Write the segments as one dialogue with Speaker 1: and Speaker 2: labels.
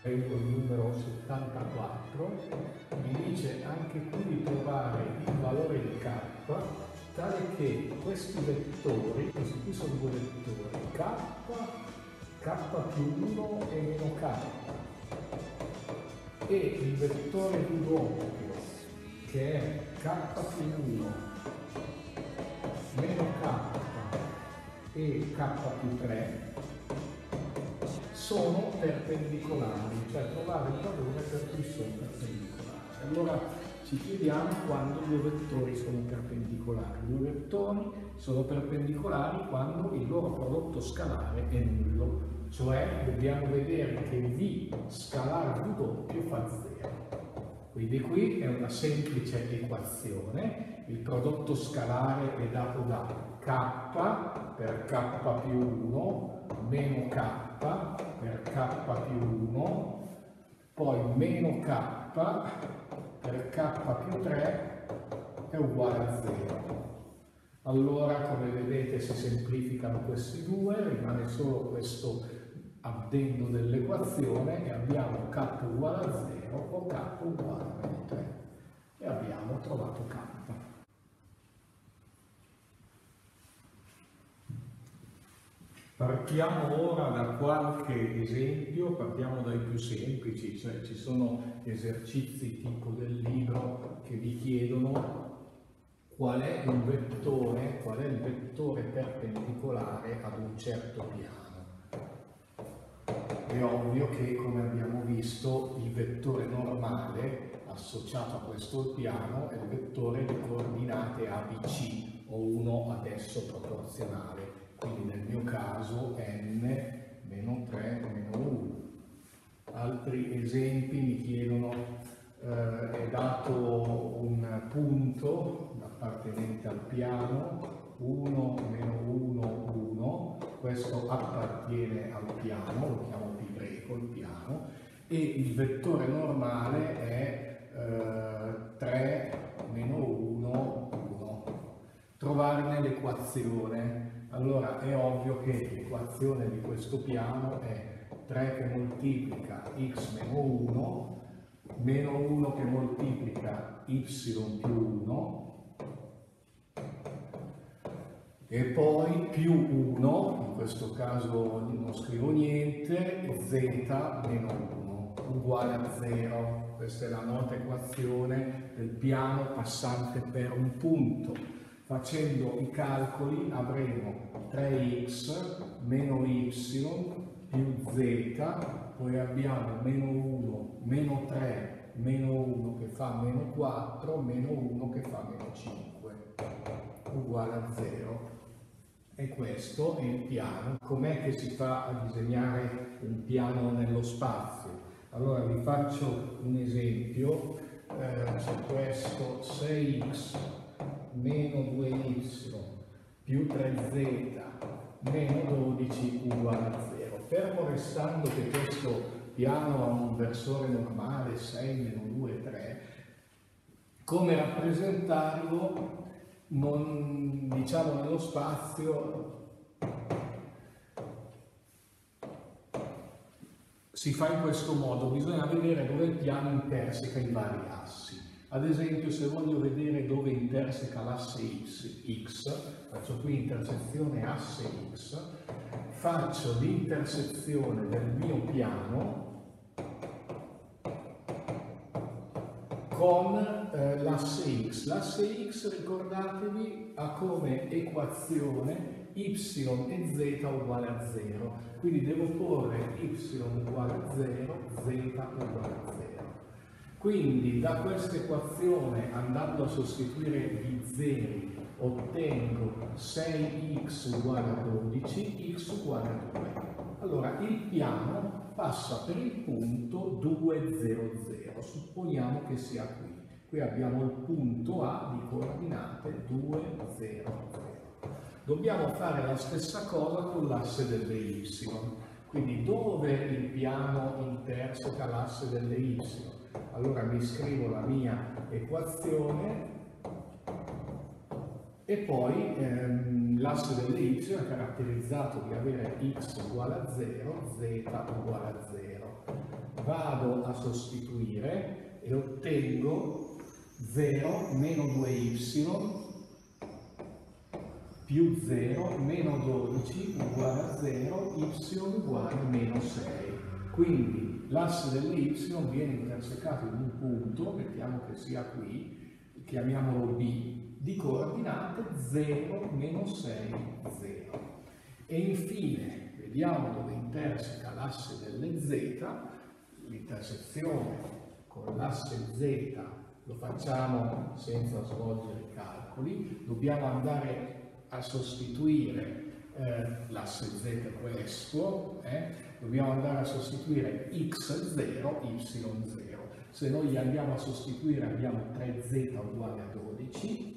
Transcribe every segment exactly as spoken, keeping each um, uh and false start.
Speaker 1: il numero settantaquattro, mi dice anche qui di trovare il valore di k, tale che questi vettori, questi qui sono due vettori, k, k più uno e meno k, e il vettore più doppio, che è k più uno meno k e k più tre, sono perpendicolari, cioè trovare il valore per cui sono perpendicolari. Allora ci chiediamo quando due vettori sono perpendicolari. Due vettori sono perpendicolari quando il loro prodotto scalare è nullo, cioè dobbiamo vedere che V scalare V doppio fa zero. Quindi qui è una semplice equazione, il prodotto scalare è dato da k per k più uno meno k per k più uno, poi meno k per k più tre è uguale a zero. Allora, come vedete, si semplificano questi due, rimane solo questo addendo dell'equazione e abbiamo k uguale a zero o k uguale a meno tre e abbiamo trovato k. Partiamo ora da qualche esempio, partiamo dai più semplici, cioè ci sono esercizi tipo del libro che vi chiedono qual è un vettore, qual è il vettore perpendicolare ad un certo piano. È ovvio che, come abbiamo visto, il vettore normale associato a questo piano è il vettore di coordinate A B C o uno ad esso proporzionale. Quindi nel mio caso n meno tre meno uno. Altri esempi mi chiedono, eh, è dato un punto appartenente al piano, uno meno uno, uno, questo appartiene al piano, lo chiamo pi greco il piano, e il vettore normale è eh, tre meno uno, uno. Trovarne l'equazione. Allora è ovvio che l'equazione di questo piano è tre che moltiplica x meno uno, meno uno che moltiplica y più uno, e poi più uno, in questo caso non scrivo niente, z meno uno, uguale a zero. Questa è la nota equazione del piano passante per un punto. Facendo i calcoli avremo tre x meno y più z, poi abbiamo meno uno, meno tre, meno uno che fa meno quattro, meno uno che fa meno cinque, uguale a zero. E questo è il piano. Com'è che si fa a disegnare un piano nello spazio? Allora vi faccio un esempio, eh, c'è questo sei x meno due y più tre z meno dodici uguale a zero. Fermo restando che questo piano ha un versore normale sei meno due, tre, come rappresentarlo non, diciamo nello spazio si fa in questo modo, bisogna vedere dove il piano interseca i vari assi. Ad esempio, se voglio vedere dove interseca l'asse x, faccio qui intersezione asse x, faccio l'intersezione del mio piano con eh, l'asse x. L'asse x, ricordatevi, ha come equazione y e z uguale a zero, quindi devo porre y uguale a zero, z uguale a zero. Quindi da questa equazione, andando a sostituire i zeri, ottengo sei x uguale a dodici, x uguale a due. Allora il piano passa per il punto due zero zero, supponiamo che sia qui. Qui abbiamo il punto A di coordinate due zero zero. Dobbiamo fare la stessa cosa con l'asse delle y. Quindi dove il piano interseca l'asse delle y? Allora mi scrivo la mia equazione e poi ehm, l'asse delle y è caratterizzato di avere x uguale a zero, z uguale a zero. Vado a sostituire e ottengo zero meno due y più zero meno dodici uguale a zero, y uguale a meno sei. Quindi l'asse delle y viene intersecato in un punto, mettiamo che sia qui, chiamiamolo B, di coordinate zero, meno sei, zero. E infine, vediamo dove interseca l'asse delle z, l'intersezione con l'asse z lo facciamo senza svolgere i calcoli, dobbiamo andare a sostituire eh, l'asse z questo, eh, dobbiamo andare a sostituire x zero, y zero. Se noi gli andiamo a sostituire abbiamo tre z uguale a dodici,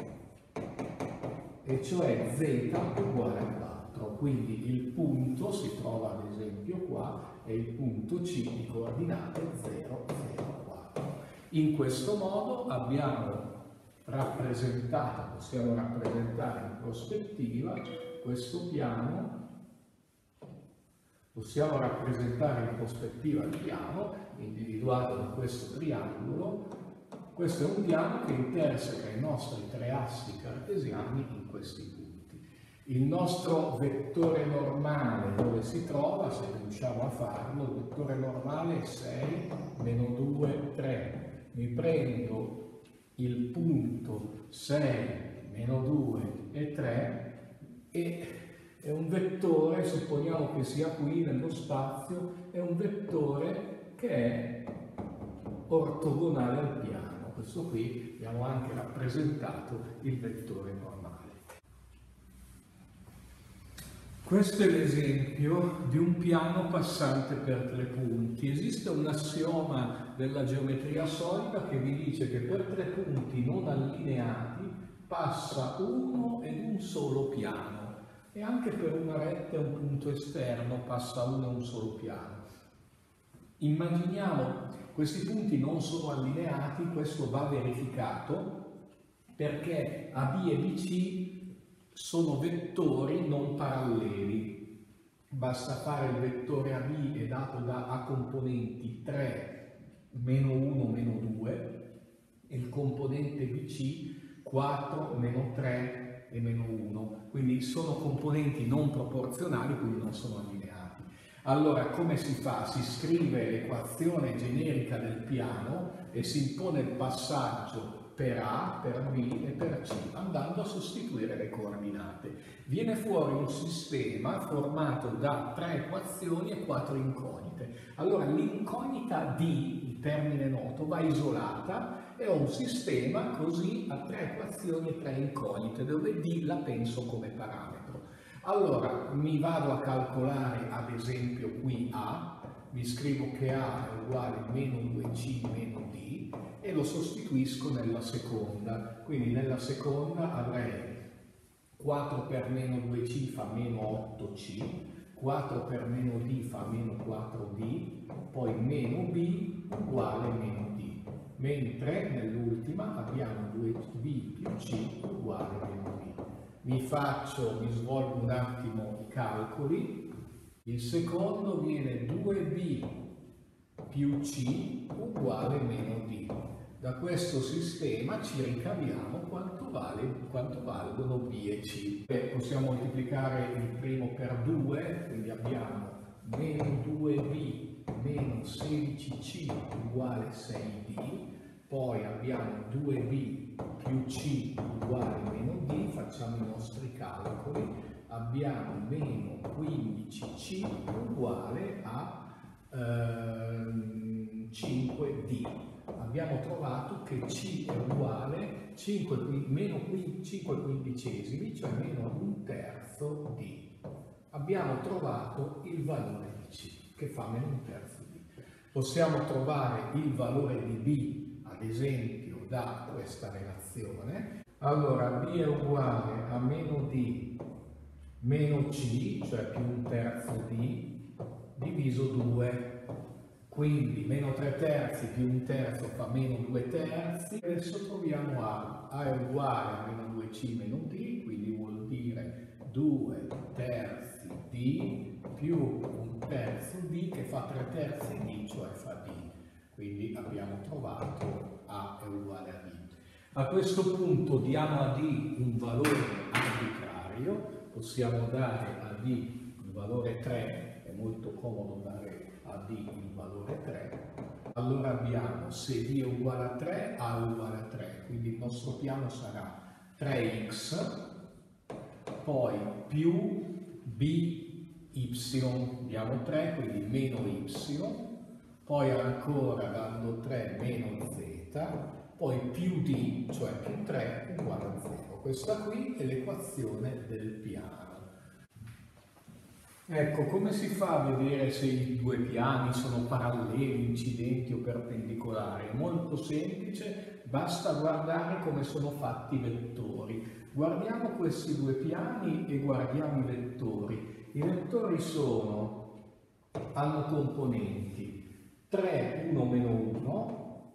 Speaker 1: e cioè z uguale a quattro, quindi il punto si trova ad esempio qua, è il punto C di coordinate zero, zero, quattro. In questo modo abbiamo rappresentato, possiamo rappresentare in prospettiva questo piano, possiamo rappresentare in prospettiva il piano individuato da questo triangolo. Questo è un piano che interseca i nostri tre assi cartesiani in questi punti. Il nostro vettore normale dove si trova, se riusciamo a farlo, il vettore normale è sei, meno due, tre. Mi prendo il punto sei, meno due e tre e è un vettore, supponiamo che sia qui nello spazio, è un vettore che è ortogonale al piano. Questo qui abbiamo anche rappresentato il vettore normale. Questo è l'esempio di un piano passante per tre punti. Esiste un assioma della geometria solida che vi dice che per tre punti non allineati passa uno ed un solo piano, e anche per una retta e un punto esterno passa uno e un solo piano. Immaginiamo questi punti non sono allineati, questo va verificato perché A B e B C sono vettori non paralleli. Basta fare il vettore A B è dato da A componenti tre, meno uno, meno due, e il componente B C quattro, meno tre e meno uno. Quindi sono componenti non proporzionali, quindi non sono allineati. Allora, come si fa? Si scrive l'equazione generica del piano e si impone il passaggio per A, per B e per C, andando a sostituire le coordinate. Viene fuori un sistema formato da tre equazioni e quattro incognite. Allora, l'incognita D, il termine noto, va isolata e ho un sistema così a tre equazioni e tre incognite, dove D la penso come parametro. Allora, mi vado a calcolare ad esempio qui A, mi scrivo che A è uguale a meno due C meno D e lo sostituisco nella seconda. Quindi nella seconda avrei quattro per meno due C fa meno otto C, quattro per meno D fa meno quattro D, poi meno B uguale meno D, mentre nell'ultima abbiamo due B più C uguale meno D. Mi faccio, mi svolgo un attimo i calcoli. Il secondo viene due B più C uguale meno D. Da questo sistema ci ricaviamo quanto, vale, quanto valgono B e C. Beh, possiamo moltiplicare il primo per due, quindi abbiamo meno due B meno sedici C uguale sei D. Poi abbiamo due B più C uguale meno D, facciamo i nostri calcoli, abbiamo meno quindici C uguale a ehm, cinque D. Abbiamo trovato che C è uguale cinque, meno cinque quindicesimi, cioè meno un terzo D. Abbiamo trovato il valore di C, che fa meno un terzo D. Possiamo trovare il valore di B, ad esempio, da questa relazione. Allora, B è uguale a meno D meno C, cioè più un terzo D, diviso due. Quindi meno tre terzi più un terzo fa meno due terzi. Adesso troviamo A. A è uguale a meno due C meno D, quindi vuol dire dire due terzi D più un terzo D che fa tre terzi D, cioè fa D. Quindi abbiamo trovato A è uguale a D. A questo punto diamo a D un valore arbitrario, possiamo dare a D il valore tre, è molto comodo dare a D il valore tre. Allora abbiamo, se D è uguale a tre, A è uguale a tre, quindi il nostro piano sarà tre x, poi più b y, diamo tre, quindi meno y, poi ancora dando tre meno z, poi più d, cioè più tre, uguale a zero. Questa qui è l'equazione del piano. Ecco, come si fa a vedere se i due piani sono paralleli, incidenti o perpendicolari? È molto semplice, basta guardare come sono fatti i vettori. Guardiamo questi due piani e guardiamo i vettori. I vettori sono, hanno componenti tre, uno, meno uno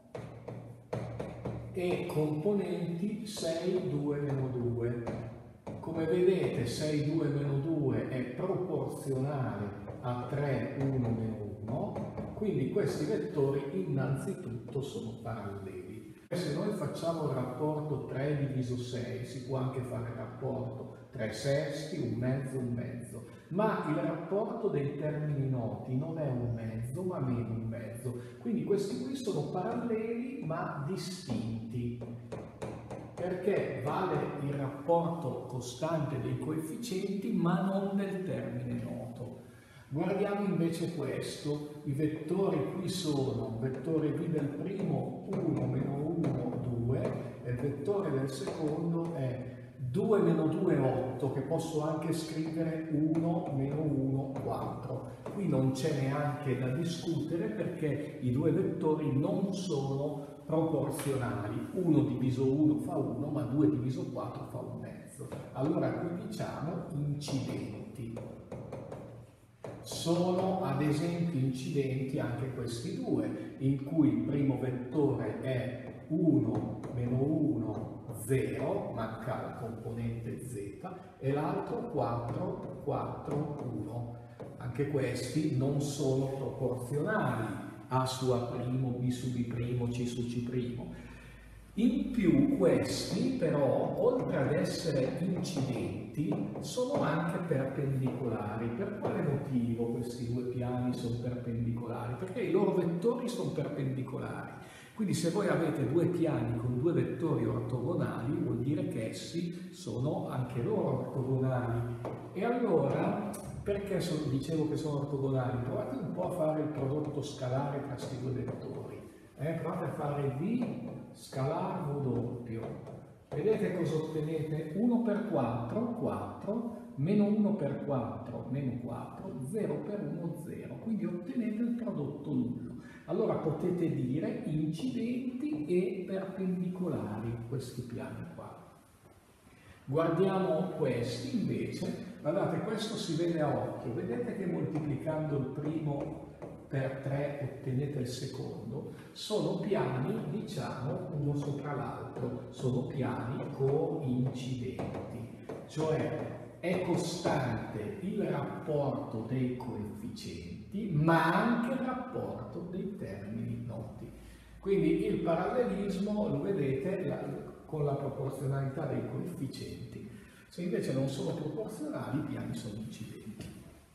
Speaker 1: e componenti sei, due, meno due. Come vedete sei, due, meno due è proporzionale a tre, uno, meno uno, quindi questi vettori innanzitutto sono paralleli. Se noi facciamo il rapporto tre diviso sei, si può anche fare il rapporto tre sesti, un mezzo, un mezzo, ma il rapporto dei termini noti non è un mezzo, ma meno un mezzo. Quindi questi qui sono paralleli ma distinti, perché vale il rapporto costante dei coefficienti ma non del termine noto. Guardiamo invece questo, i vettori qui sono, il vettore v del primo uno meno uno, due, e il vettore del secondo è due meno due, otto, che posso anche scrivere uno meno uno, quattro. Qui non c'è neanche da discutere perché i due vettori non sono proporzionali, uno diviso uno fa uno, ma due diviso quattro fa un mezzo. Allora qui diciamo incidenti. Sono ad esempio incidenti anche questi due, in cui il primo vettore è uno meno uno, zero, manca la componente z, e l'altro quattro, quattro, uno. Anche questi non sono proporzionali. A su A', B su B', C su C'. In più questi però, oltre ad essere incidenti, sono anche perpendicolari. Per quale motivo questi due piani sono perpendicolari? Perché i loro vettori sono perpendicolari. Quindi se voi avete due piani con due vettori ortogonali, vuol dire che essi sono anche loro ortogonali. E allora, perché so, dicevo che sono ortogonali? Provate un po' a fare il prodotto scalare tra questi due vettori. Eh, provate a fare V scalare V doppio. Vedete cosa ottenete? uno per quattro, quattro, meno uno per quattro, meno quattro, zero per uno, zero. Quindi ottenete il prodotto nullo. Allora potete dire incidenti e perpendicolari questi piani qua. Guardiamo questi invece. Guardate, questo si vede a occhio. Vedete che moltiplicando il primo per tre ottenete il secondo. Sono piani, diciamo, uno sopra l'altro. Sono piani coincidenti. Cioè è costante il rapporto dei coefficienti, ma anche il rapporto dei termini noti. Quindi il parallelismo lo vedete la, con la proporzionalità dei coefficienti. Se invece non sono proporzionali, i piani sono incidenti.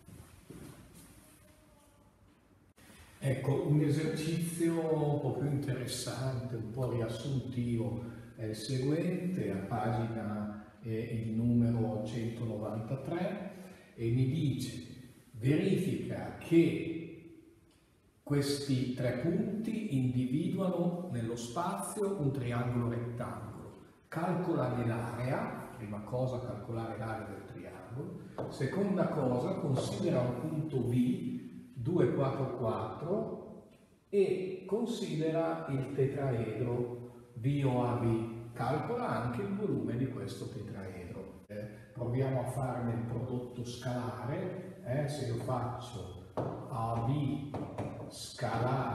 Speaker 1: Ecco, un esercizio un po' più interessante, un po' riassuntivo, è il seguente, a pagina eh, il numero centonovantatré, e mi dice: verifica che questi tre punti individuano nello spazio un triangolo rettangolo. Calcola l'area, prima cosa calcolare l'area del triangolo, seconda cosa considera un punto V due, quattro, quattro e considera il tetraedro V O A V. Calcola anche il volume di questo tetraedro. Eh, proviamo a farne il prodotto scalare. Eh, se io faccio A B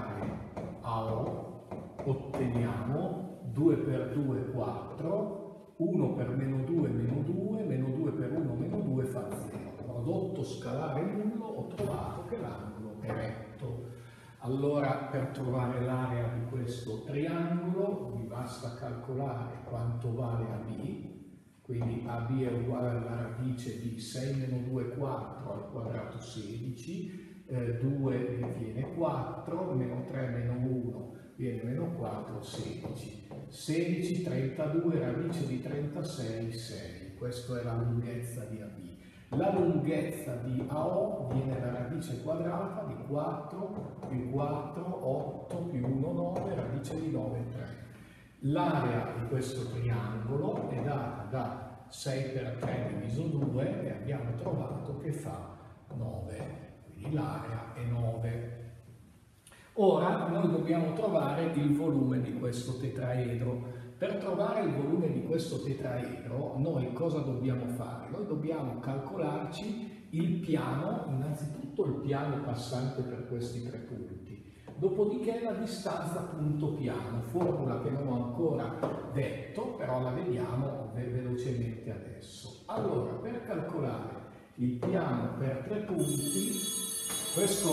Speaker 1: scalare A O, otteniamo due per due, quattro, uno per meno due, meno due, meno due per uno, meno due fa zero. Prodotto scalare nullo, ho trovato che l'angolo è retto. Allora, per trovare l'area di questo triangolo mi basta calcolare quanto vale A B, quindi A B è uguale alla radice di sei meno due, quattro al quadrato sedici, eh, due viene quattro, meno tre meno uno viene meno quattro, sedici. sedici, trentadue, radice di trentasei, sei. Questa è la lunghezza di A B. La lunghezza di A O viene la radice quadrata di quattro più quattro, otto più uno, nove, radice di nove, tre. L'area di questo triangolo è data da sei per tre diviso due e abbiamo trovato che fa nove, quindi l'area è nove. Ora noi dobbiamo trovare il volume di questo tetraedro. Per trovare il volume di questo tetraedro noi cosa dobbiamo fare? Noi dobbiamo calcolarci il piano, innanzitutto il piano passante per questi tre punti, dopodiché la distanza punto piano, formula che non ho ancora detto, però la vediamo velocemente adesso. Allora, per calcolare il piano per tre punti, questo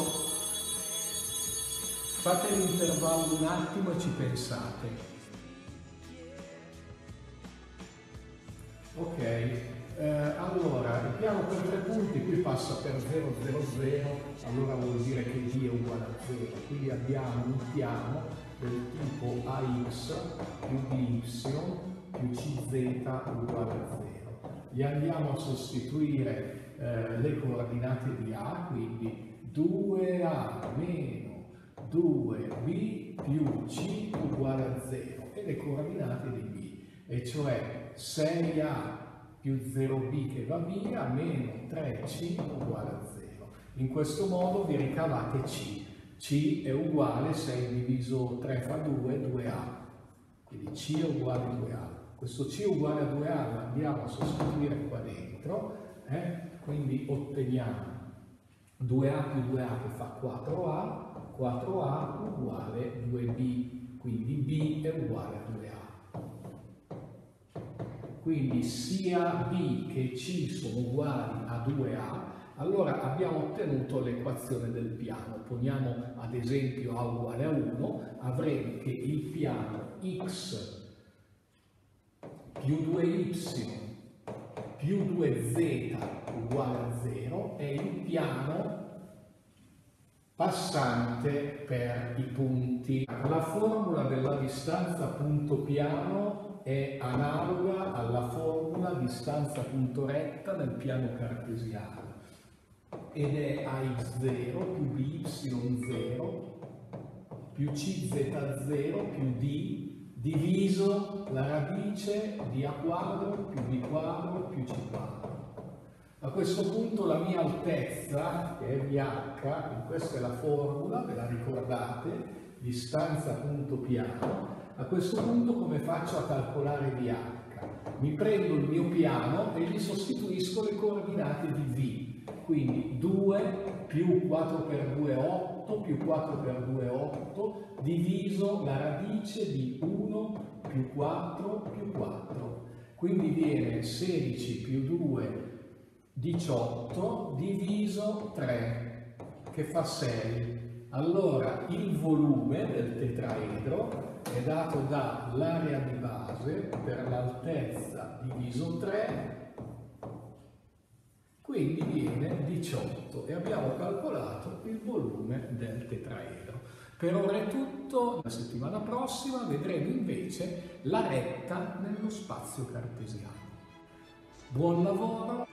Speaker 1: fate l'intervallo un attimo e ci pensate. Ok, eh, allora il piano per tre punti qui passa per zero, zero, zero, allora vuol dire che D è uguale a zero, quindi abbiamo un piano del tipo A X più B Y più C Z uguale a zero. Gli andiamo a sostituire eh, le coordinate di A, quindi due A meno due B più C uguale a zero e le coordinate di B, e cioè sei A più zero B che va via meno tre C uguale a zero. In questo modo vi ricavate C. C è uguale, sei diviso tre fa due, due A. Quindi C è uguale a due A. Questo C uguale a due A lo andiamo a sostituire qua dentro, eh? Quindi otteniamo due A più due A che fa quattro A, quattro A uguale due B, quindi B è uguale a due A. Quindi sia B che C sono uguali a due A, allora abbiamo ottenuto l'equazione del piano. Poniamo ad esempio A uguale a uno, avremo che il piano X più due Y più due Z uguale a zero è il piano passante per i punti. La formula della distanza punto piano è analoga alla formula distanza punto retta nel piano cartesiano ed è A X zero più B Y zero più C Z zero più D diviso la radice di A quadro più B quadro più C quadro. A questo punto la mia altezza, che è V H, questa è la formula, ve la ricordate, distanza punto piano. A questo punto come faccio a calcolare V H? Mi prendo il mio piano e gli sostituisco le coordinate di V. Quindi due più quattro per due, otto, più quattro per due, otto, diviso la radice di uno più quattro più quattro. Quindi viene sedici più due, diciotto, diviso tre, che fa sei. Allora il volume del tetraedro è dato dall'area di base per l'altezza diviso tre, quindi viene diciotto e abbiamo calcolato il volume del tetraedro. Per ora è tutto, la settimana prossima vedremo invece la retta nello spazio cartesiano. Buon lavoro!